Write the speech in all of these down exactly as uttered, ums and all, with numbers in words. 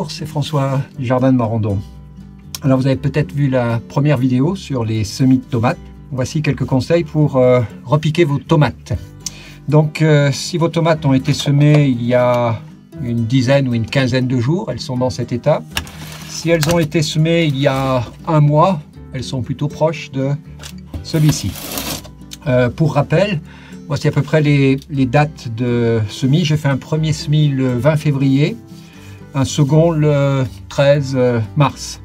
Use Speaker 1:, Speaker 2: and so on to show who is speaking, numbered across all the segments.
Speaker 1: Bonjour, c'est François du Jardin de Marandon. Alors vous avez peut-être vu la première vidéo sur les semis de tomates. Voici quelques conseils pour euh, repiquer vos tomates. Donc euh, si vos tomates ont été semées il y a une dizaine ou une quinzaine de jours, elles sont dans cet état. Si elles ont été semées il y a un mois, elles sont plutôt proches de celui-ci. Euh, pour rappel, voici à peu près les, les dates de semis. J'ai fait un premier semis le vingt février, un second le treize mars.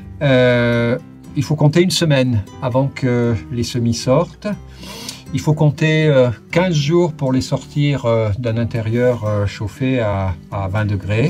Speaker 1: Euh, il faut compter une semaine avant que les semis sortent. Il faut compter euh, quinze jours pour les sortir euh, d'un intérieur euh, chauffé à, à vingt degrés.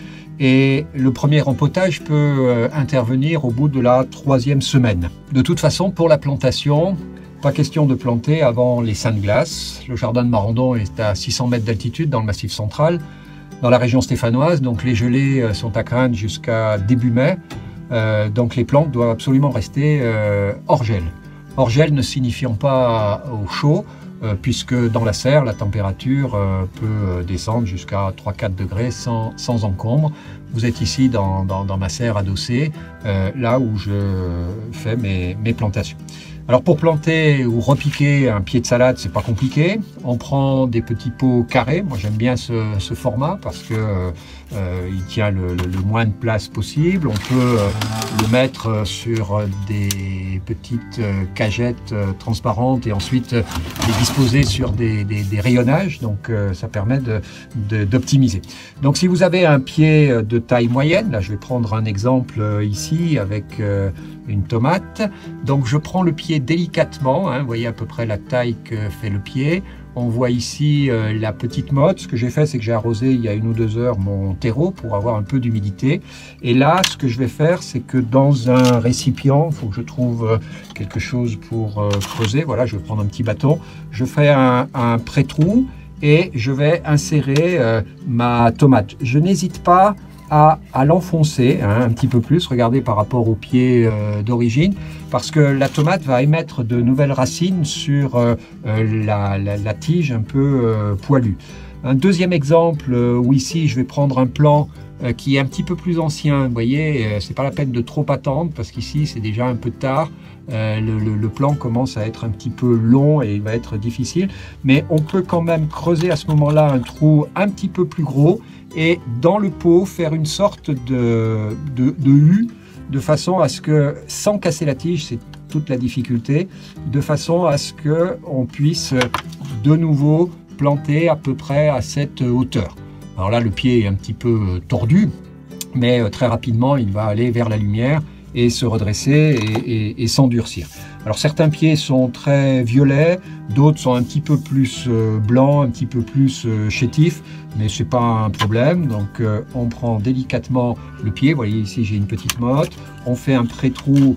Speaker 1: Et le premier rempotage peut euh, intervenir au bout de la troisième semaine. De toute façon, pour la plantation, pas question de planter avant les Saintes Glaces. Le jardin de Marandon est à six cents mètres d'altitude dans le Massif central, dans la région stéphanoise, donc les gelées sont à craindre jusqu'à début mai. Euh, donc les plantes doivent absolument rester euh, hors gel. Hors gel ne signifiant pas au chaud, euh, puisque dans la serre, la température euh, peut descendre jusqu'à trois à quatre degrés sans, sans encombre. Vous êtes ici dans, dans, dans ma serre adossée, euh, là où je fais mes, mes plantations. Alors pour planter ou repiquer un pied de salade, c'est pas compliqué. On prend des petits pots carrés. Moi j'aime bien ce, ce format parce que euh, il tient le, le, le moins de place possible. On peut euh, le mettre sur des petites euh, cagettes euh, transparentes et ensuite euh, les disposer sur des, des, des rayonnages. Donc euh, ça permet de, de, d'optimiser. Donc si vous avez un pied de taille moyenne, là je vais prendre un exemple euh, ici avec euh, une tomate. Donc je prends le pied délicatement, hein, vous voyez à peu près la taille que fait le pied. On voit ici euh, la petite motte. Ce que j'ai fait, c'est que j'ai arrosé il y a une ou deux heures mon terreau pour avoir un peu d'humidité. Et là, ce que je vais faire, c'est que dans un récipient, il faut que je trouve euh, quelque chose pour euh, creuser. Voilà, je vais prendre un petit bâton. Je fais un, un pré-trou et je vais insérer euh, ma tomate. Je n'hésite pas à, à l'enfoncer hein, un petit peu plus, regardez par rapport au pied euh, d'origine, parce que la tomate va émettre de nouvelles racines sur euh, la, la, la tige un peu euh, poilue. Un deuxième exemple euh, où ici je vais prendre un plant euh, qui est un petit peu plus ancien, vous voyez, euh, c'est pas la peine de trop attendre parce qu'ici c'est déjà un peu tard. Euh, le, le, le plan commence à être un petit peu long et il va être difficile, mais on peut quand même creuser à ce moment-là un trou un petit peu plus gros et dans le pot faire une sorte de, de, de U de façon à ce que, sans casser la tige, c'est toute la difficulté, de façon à ce qu'on puisse de nouveau planter à peu près à cette hauteur. Alors là le pied est un petit peu tordu, mais très rapidement il va aller vers la lumière et se redresser et, et, et s'endurcir. Alors certains pieds sont très violets, d'autres sont un petit peu plus euh, blancs, un petit peu plus euh, chétifs, mais c'est pas un problème. Donc euh, on prend délicatement le pied, vous voyez ici j'ai une petite motte, on fait un pré-trou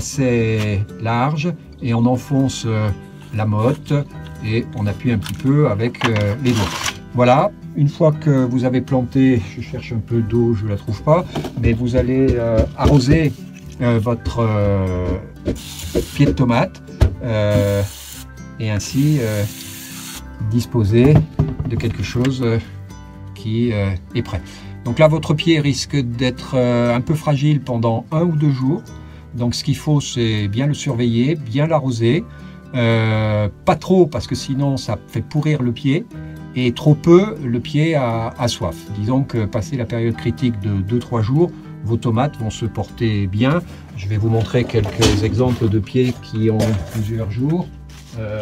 Speaker 1: assez large et on enfonce euh, la motte et on appuie un petit peu avec euh, les doigts. Voilà, une fois que vous avez planté, je cherche un peu d'eau, je ne la trouve pas, mais vous allez euh, arroser Euh, votre euh, pied de tomate euh, et ainsi euh, disposer de quelque chose euh, qui euh, est prêt. Donc là votre pied risque d'être euh, un peu fragile pendant un ou deux jours, donc ce qu'il faut c'est bien le surveiller, bien l'arroser, euh, pas trop parce que sinon ça fait pourrir le pied, et trop peu le pied a, a soif. Disons que passé la période critique de deux à trois jours, vos tomates vont se porter bien. Je vais vous montrer quelques exemples de pieds qui ont plusieurs jours. Euh,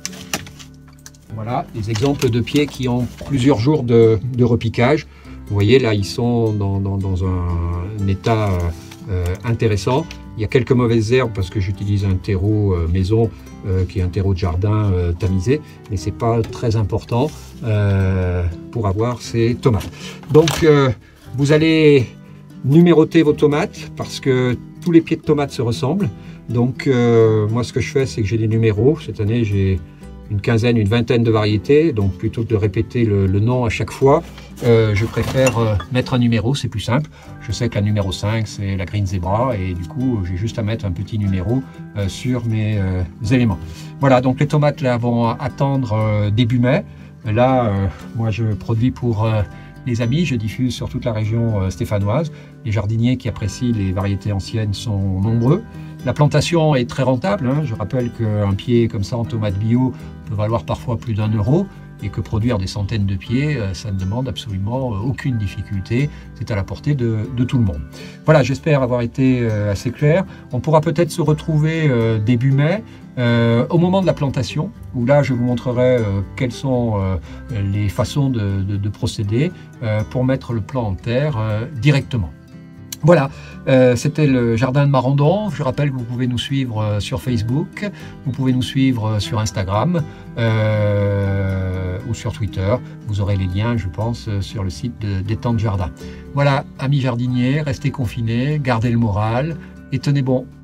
Speaker 1: voilà, des exemples de pieds qui ont plusieurs jours de, de repiquage. Vous voyez, là, ils sont dans, dans, dans un, un état euh, intéressant. Il y a quelques mauvaises herbes parce que j'utilise un terreau euh, maison euh, qui est un terreau de jardin euh, tamisé, mais c'est pas très important euh, pour avoir ces tomates. Donc, euh, vous allez numéroter vos tomates parce que tous les pieds de tomates se ressemblent. Donc euh, moi ce que je fais c'est que j'ai des numéros. Cette année j'ai une quinzaine, une vingtaine de variétés, donc plutôt que de répéter le, le nom à chaque fois, euh, je préfère euh, mettre un numéro, c'est plus simple. Je sais que la numéro cinq c'est la Green Zebra et du coup j'ai juste à mettre un petit numéro euh, sur mes euh, éléments. Voilà, donc les tomates là vont attendre euh, début mai. Là euh, moi je produis pour euh, les amis, je diffuse sur toute la région euh, stéphanoise. Les jardiniers qui apprécient les variétés anciennes sont nombreux. La plantation est très rentable, hein. Je rappelle qu'un pied comme ça en tomate bio peut valoir parfois plus d'un euro et que produire des centaines de pieds, ça ne demande absolument aucune difficulté. C'est à la portée de, de tout le monde. Voilà, j'espère avoir été assez clair. On pourra peut-être se retrouver début mai, euh, au moment de la plantation, où là je vous montrerai euh, quelles sont euh, les façons de, de, de procéder euh, pour mettre le plan en terre euh, directement. Voilà, euh, c'était le jardin de Marandon. Je rappelle que vous pouvez nous suivre euh, sur Facebook, vous pouvez nous suivre euh, sur Instagram euh, ou sur Twitter. Vous aurez les liens, je pense, euh, sur le site de, des Temps de Jardin. Voilà, amis jardiniers, restez confinés, gardez le moral et tenez bon.